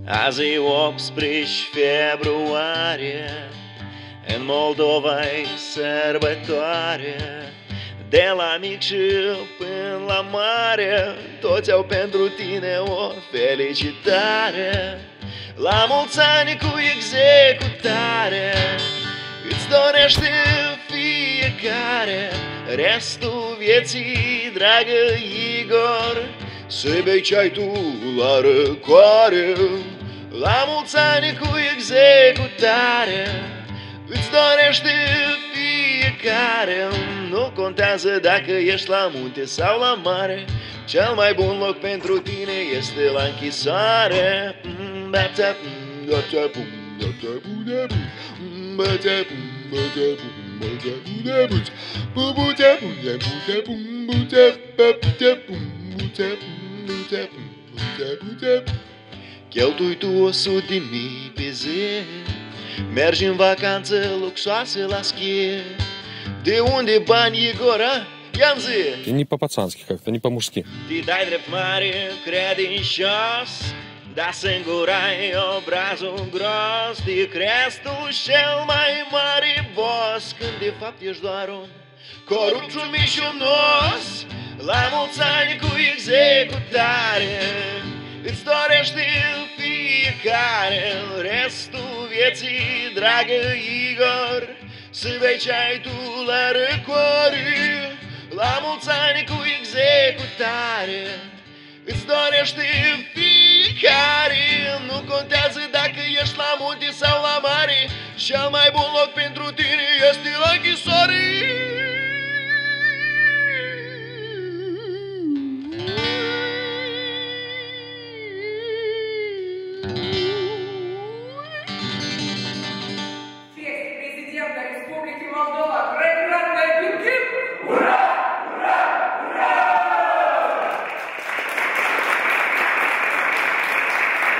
Azi e 18 februarie, în Moldova-i sărbătoare. De la mic și până la mare, toți au pentru tine o felicitare. La mulți ani cu executare, îți dorește fiecare restul vieții, dragă Igor, să-i bei ceai tu la răcoare. La mulți ani cu executare, îți dorește fiecare. Nu contează dacă ești la munte sau la mare, cel mai bun loc pentru tine este la închisoare. Cheltui tu 100.000 pe zi, mergi în vacanță luxoase la schi. De unde bani, Igora? Ia-mi zi! Не по-пацански как-то, не по-мужски. Te dai drept mare, credincios, dar singurai obrazul gros de crezi tu cel mai mare boss, când de fapt ești doar un corupt și mișunos. La mulți ani cu executare, îți dorește fiecare restul vieții, dragă Igor, să bei ceai tu la răcoare. La mulți ani cu executare, îți dorește fiecare. Nu contează dacă ești la munte sau la mare, cel mai bun loc pentru tine este la închisoare.